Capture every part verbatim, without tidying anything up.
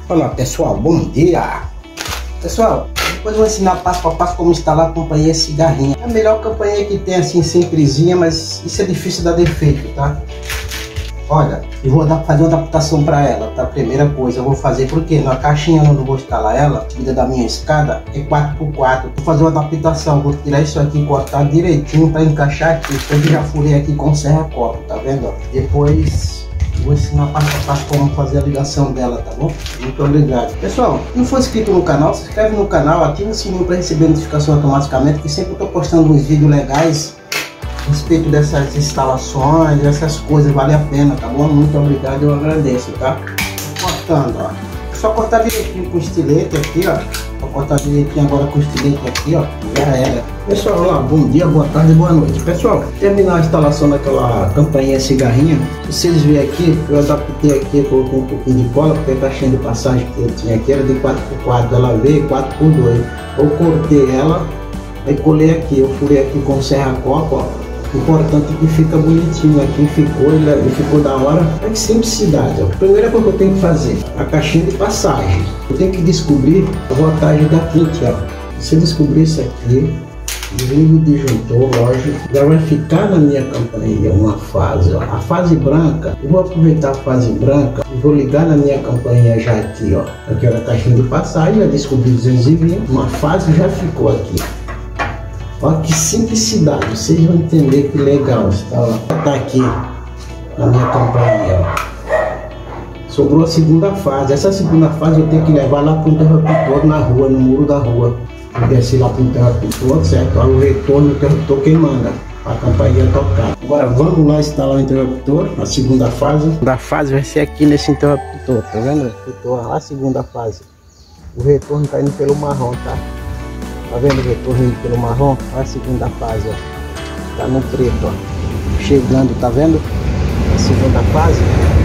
Olá pessoal, bom dia! Pessoal, depois eu vou ensinar passo a passo como instalar a campainha cigarrinha. É a melhor campainha que tem, assim, simplesinha, mas isso é difícil dar defeito, tá? Olha, eu vou dar, fazer uma adaptação para ela, tá? Primeira coisa eu vou fazer, porque na caixinha eu não vou instalar ela, a medida da minha escada é quatro por quatro. Vou fazer uma adaptação, vou tirar isso aqui e cortar direitinho para encaixar aqui. Eu já furei aqui com serra-copo, tá vendo? Depois vou ensinar passo a passo como fazer a ligação dela, tá bom? Muito obrigado. Pessoal, se não for inscrito no canal, se inscreve no canal, ativa o sininho para receber notificação automaticamente, que sempre eu tô postando uns vídeos legais a respeito dessas instalações, essas coisas, vale a pena, tá bom? Muito obrigado, eu agradeço, tá? Cortando, ó. Só cortar direitinho com o estilete aqui, ó. Vou cortar direitinho agora com o estilete aqui, ó. Já era. Pessoal, olá, bom dia, boa tarde, boa noite. Pessoal, terminar a instalação daquela campainha cigarrinha, vocês veem aqui, eu adaptei aqui, coloquei um pouquinho de cola, porque a caixinha de passagem que eu tinha aqui era de quatro por quatro, ela veio quatro por dois. Eu cortei ela, aí colei aqui, eu furei aqui com serra-copo, ó. Importante que fica bonitinho aqui, ficou, ele, ele ficou da hora. É que simplicidade, ó. Primeira coisa que eu tenho que fazer, a caixinha de passagem. Eu tenho que descobrir a voltagem da kit, ó. Se eu descobrir isso aqui, desligo o disjuntor, lógico, já vai ficar na minha campainha uma fase, ó. A fase branca, eu vou aproveitar a fase branca e vou ligar na minha campainha já aqui, ó. Aqui era a caixinha de passagem, já descobri duzentos e vinte, uma fase já ficou aqui. Olha que simplicidade, vocês vão entender que legal. Tá aqui na minha campainha, ó. Sobrou a segunda fase. Essa segunda fase eu tenho que levar lá para o interruptor na rua, no muro da rua. Eu desci lá para o interruptor, certo? Olha o retorno do interruptor quem manda, a campainha tocar. Agora vamos lá instalar o interruptor, a segunda fase. A fase vai ser aqui nesse interruptor, tá vendo? Interruptor, a segunda fase. O retorno está indo pelo marrom, tá? Tá vendo o retorno indo pelo marrom? Olha a segunda fase, ó. Tá no preto, ó. Chegando, tá vendo? A segunda fase.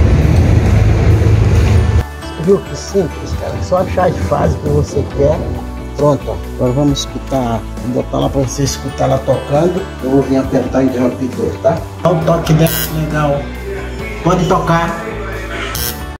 Você viu que simples, cara? Só achar as fases que você quer. Pronto, ó. Agora vamos escutar. Vou botar lá pra você escutar ela tocando. Eu vou vir apertar o interruptor, tá? Olha o toque dela, legal. Pode tocar.